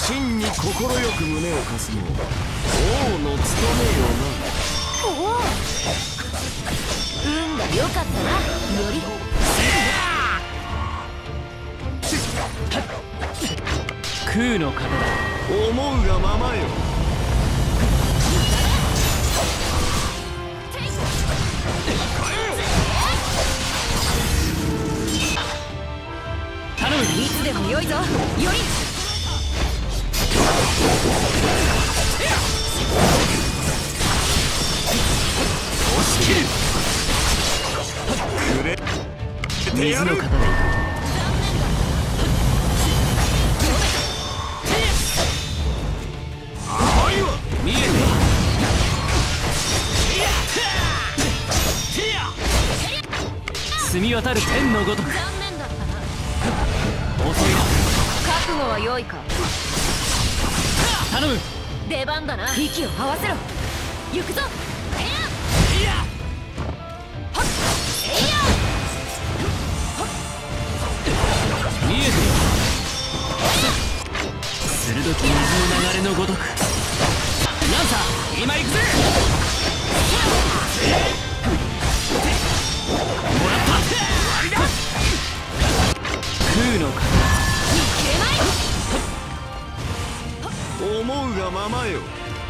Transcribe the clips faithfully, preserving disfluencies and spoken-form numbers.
真に快く胸を貸すの王の務めよな。 おお、運が良かったな。より空の方だ。 思うがままよ。 頼む。 いつでも良いぞ。より押し切る。くれ水の方で行く。 甘いわ。 見えて澄み渡る天のごとく。 残念だったな。 遅いな。 覚悟は良いか。 頼む。 出番だな。息を合わせろ。行くぞ。 いや見えてる。鋭き水の流れのごとく。ランサー今行くぜ。もらった。空の方。 思うがままよ。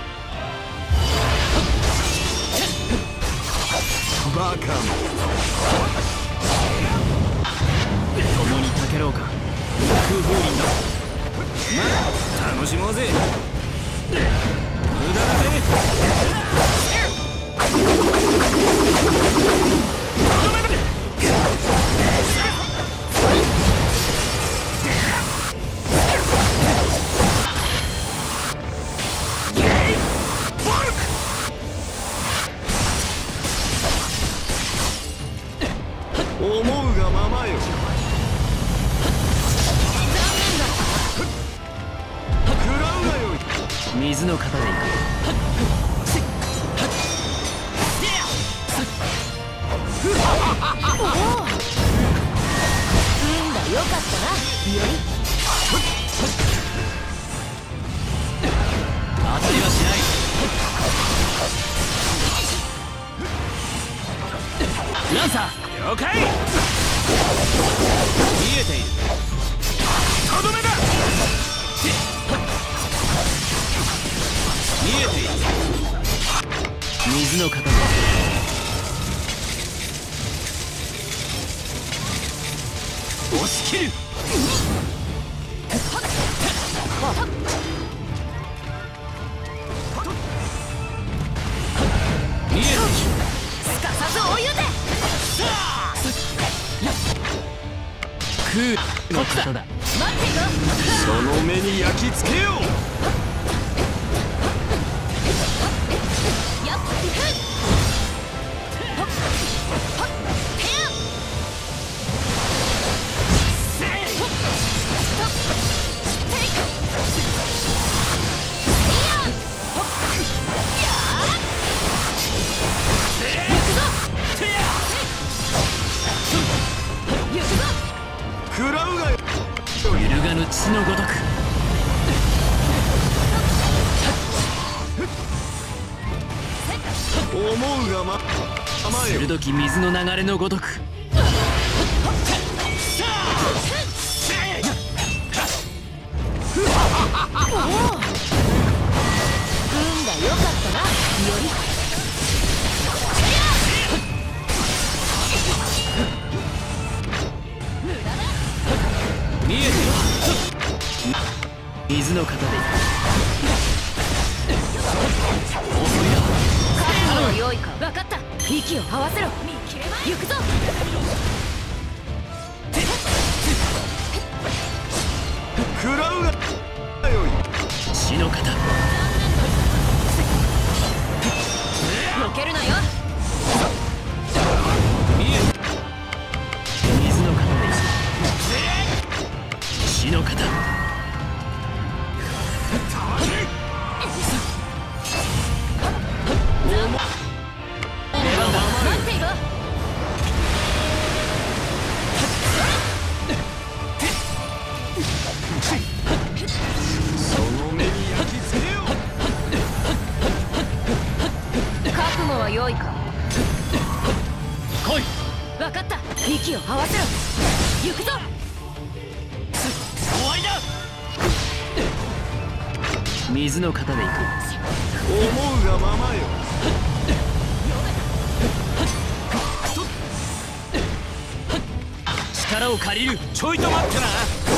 バカめ。 共にたけろうか。空風林だ。まあ楽しもうぜ。無駄だぜ。 思うがままよ。食らうがよい。 水の方で行く。 おお、運が良かったな。より当たりはしない。ランサー了解。見えている。とどめだ。見えている。水の方で押し切る。見えている。 すかさず追い打て。 空の方だ。 待っていろ。 その目に焼き付けよう。 やっ食らうがよ。 揺るがぬ血のごとく。 思うがままよ。 鋭き水の流れのごとく。 運が良かったな。より見えてる。水の方で行く。遅いな。 覚悟は良いか。分かった。息を合わせろ。行くぞ。 食らうがよい。 血の方。 避けるなよ。 見える。水の方で行く。血の方。出番だ。 待っていろ。 その息を合わせろ。行くぞ。 終わりだ。水の型で行く。 思うがままよ。 力を借りる。ちょいと待ってな。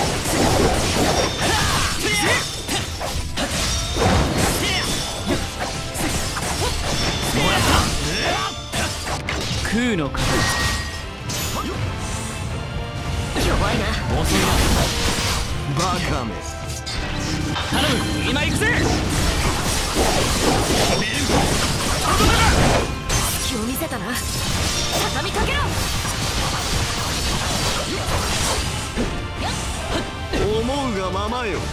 空の型。 弱いな。 遅いな。 バカめ。 頼む、今行くぜ。 隙を見せたな。畳みかけろ。 思うがままよ。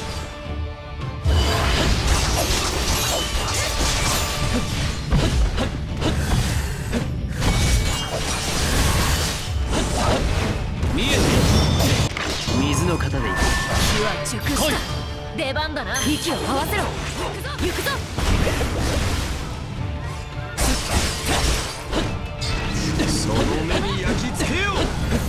見えてる。水の型で行く。 火は熟した。出番だな。息を合わせろ。行くぞ。 その目に焼き付けよう。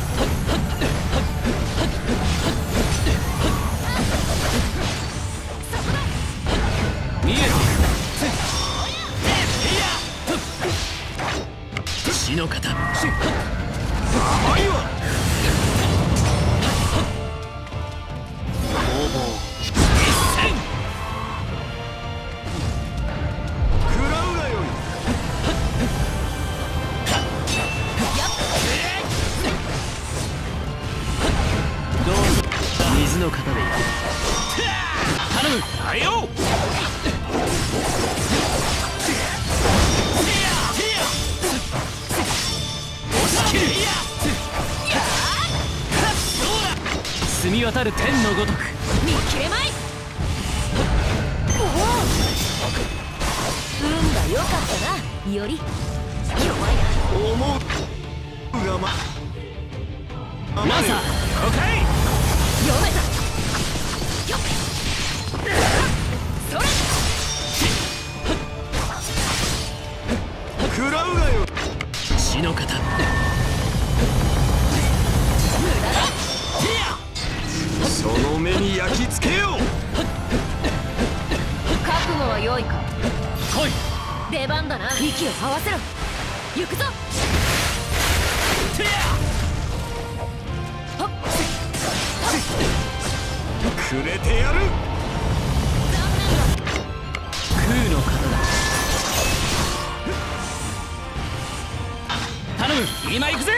見えてる。血の型。 甘いわ。 水の型でいく。頼む、あえよう。押し切る。澄み渡る天のごとく。 見切れまい。おお、運が良かったな。より弱いな。 思うがまマサ、了解。 読めた。よっ、それ。 食らうがよ。 血の型。 無駄だ。 その目に焼き付けよう。 覚悟は良いか。 来い。 出番だな。息を合わせろ。行くぞ。 くれてやる。 空の型だ。頼む、今行くぜ。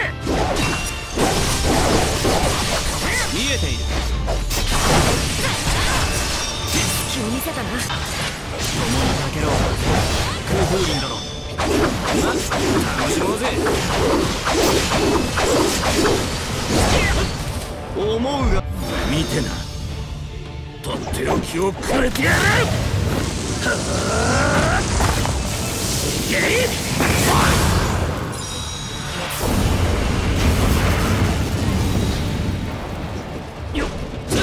見えている。 隙を見せたな。 共にかけろ。空風林だろ。楽しもうぜ。 思うが見てな。とっておきをくれてやる。よっ。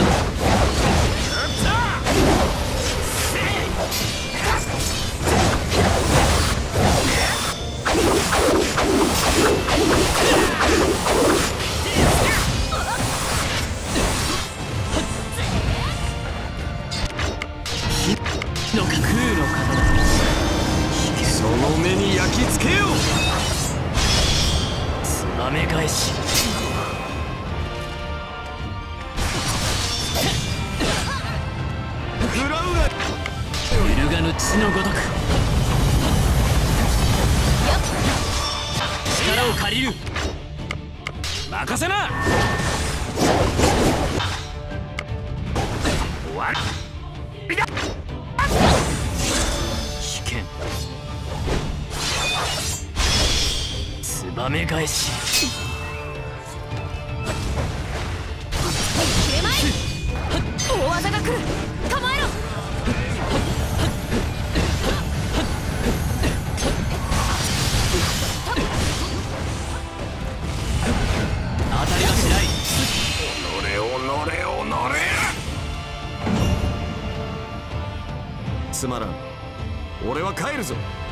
のか空の型だ。 その目に焼き付けよう。 つまめ返し。 食らうが揺るがぬ血のごとく。力を借りる。任せな。終わりだ。危険。つばめ返し。 切れまい。大技が来る。構えろ。 当たりはしない。 乗れお乗れお乗れ。つまらん。俺は帰るぞ。